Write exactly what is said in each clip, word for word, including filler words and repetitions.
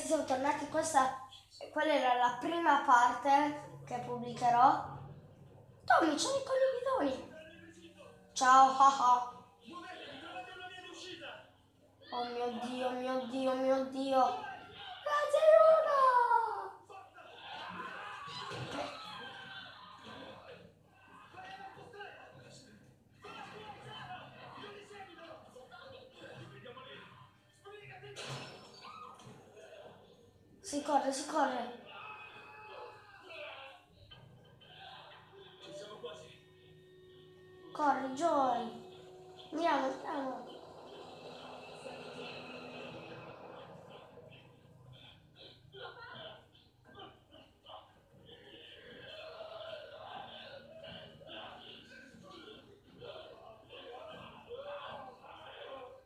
siamo tornati, questa, quella era la prima parte che pubblicherò. Tommy, c'ho i condividoni. Ciao, haha. Oh mio Dio, mio Dio, mio Dio. La Girona! Si corre, si corre. Corri, Joy. Andiamo, andiamo.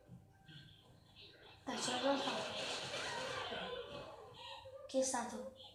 Dai, ce l'abbiamo fatta. Chi è stato?